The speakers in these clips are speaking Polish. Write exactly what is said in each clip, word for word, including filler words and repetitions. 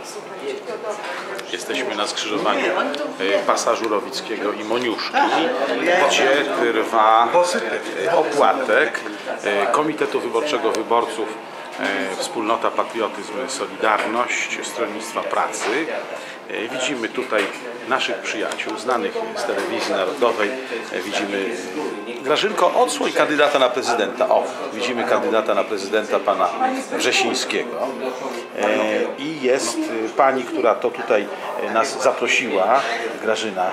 Jesteśmy na skrzyżowaniu Pasażu Rowickiego i Moniuszki, gdzie trwa opłatek Komitetu Wyborczego Wyborców Wspólnota Patriotyzm Solidarność Stronnictwa Pracy. Widzimy tutaj naszych przyjaciół, znanych z telewizji narodowej. Widzimy, Grażynko, odsłoń kandydata na prezydenta. O, widzimy kandydata na prezydenta pana Wrzesińskiego. I jest pani, która to tutaj nas zaprosiła, Grażyna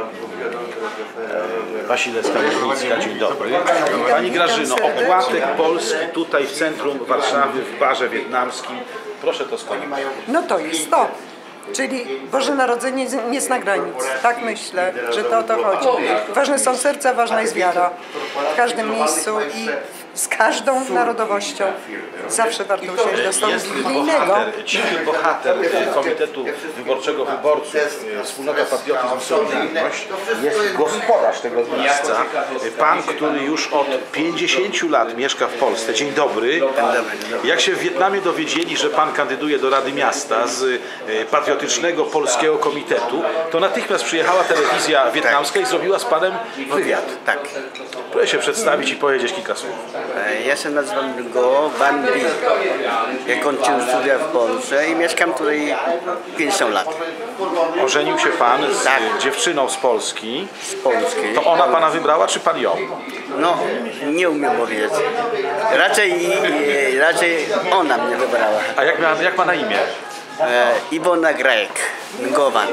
Wasilewska-Mielnicka. Dzień dobry. Pani Grażyno, opłatek Polski tutaj w centrum Warszawy, w barze wietnamskim. Proszę to skomentować. No to jest to. Czyli Boże Narodzenie nie zna granic. Tak myślę, że to o to chodzi. Ważne są serca, ważna jest wiara. W każdym miejscu i z każdą narodowością. Zawsze warto usiąść do stołu biblijnego. Cichy bohater Komitetu Wyborczego Wyborców Wspólnota Patriotyzm Solidarność jest gospodarz tego miejsca. Pan, który już od pięćdziesięciu lat mieszka w Polsce. Dzień dobry. Jak się w Wietnamie dowiedzieli, że pan kandyduje do Rady Miasta z Patriotycznego Polskiego Komitetu, to natychmiast przyjechała telewizja wietnamska i zrobiła z panem wywiad. Tak. Proszę się przedstawić i powiedzieć kilka słów. Ja się nazywam Go Van Bi. Ja kończyłem studia w Polsce i mieszkam tutaj pięćdziesiąt lat. Ożenił się pan z tak. dziewczyną z Polski. Z Polski. To ona pana wybrała, czy pan ją? No, nie umiem powiedzieć. Raczej, raczej ona mnie wybrała. A jak ma, jak ma na imię? E, Iwona Grajek, Gowan.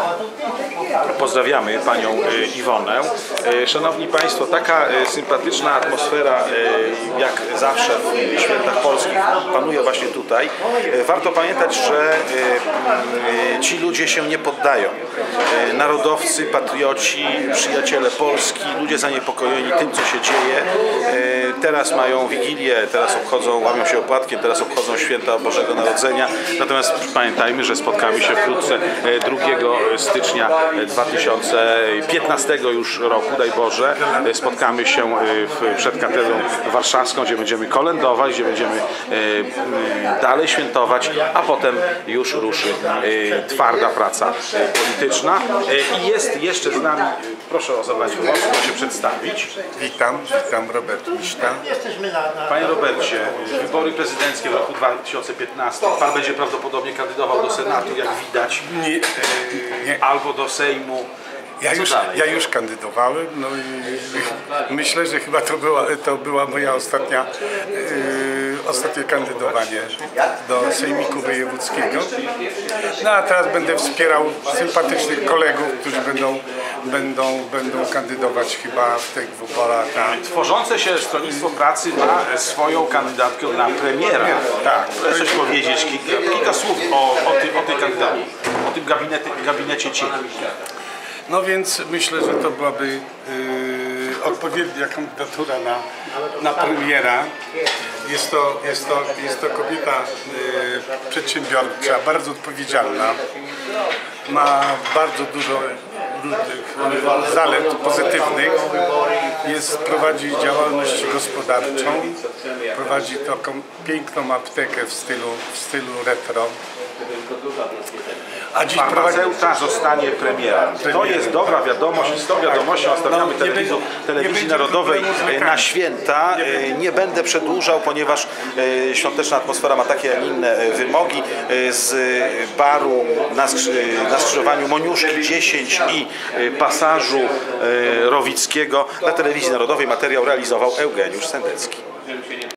Pozdrawiamy panią Iwonę. Szanowni Państwo, taka sympatyczna atmosfera jak zawsze w świętach polskich panuje właśnie tutaj. Warto pamiętać, że ci ludzie się nie poddają. Narodowcy, patrioci, przyjaciele Polski, ludzie zaniepokojeni tym, co się dzieje. Teraz mają Wigilię, teraz obchodzą, łamią się opłatkiem, teraz obchodzą święta Bożego Narodzenia. Natomiast pamiętajmy, że spotkamy się wkrótce drugiego stycznia dwa tysiące piętnastego już roku, daj Boże. Spotkamy się w, przed katedrą warszawską, gdzie będziemy kolędować, gdzie będziemy dalej świętować, a potem już ruszy twarda praca polityczna. I jest jeszcze z nami, proszę o zabranie głosu, proszę się przedstawić. Witam, witam, Robert Miszta. Panie Robercie, wybory prezydenckie w roku dwa tysiące piętnastym. Pan będzie prawdopodobnie kandydował do Senatu, jak widać, Nie, nie. albo do Sejmu. Ja już, ja już kandydowałem, no i myślę, że chyba to była, to była moja ostatnia, yy, ostatnie kandydowanie do Sejmiku Wojewódzkiego. No a teraz będę wspierał sympatycznych kolegów, którzy będą, będą, będą kandydować chyba w tych wyborach. Tworzące się Stronnictwo Pracy ma swoją kandydatkę na premiera. Tak. Proszę coś powiedzieć, kilka, kilka słów o, o, ty, o tej kandydacie, o tym gabinecie, gabinecie cieni. No więc myślę, że to byłaby yy, odpowiednia kandydatura na, na premiera. Jest to, jest to, jest to kobieta yy, przedsiębiorcza, bardzo odpowiedzialna. Ma bardzo dużo różnych zalet pozytywnych. Jest, prowadzi działalność gospodarczą. Prowadzi taką piękną aptekę w stylu, w stylu retro. A dziś farmaceuta zostanie premierem. To jest dobra wiadomość i z tą wiadomością stawiamy telewizji, telewizji narodowej na święta. Nie będę przedłużał, ponieważ świąteczna atmosfera ma takie, a nie inne wymogi. Z baru na skrzyżowaniu Moniuszki dziesięć i Pasażu Rowickiego dla telewizji narodowej materiał realizował Eugeniusz Sendecki.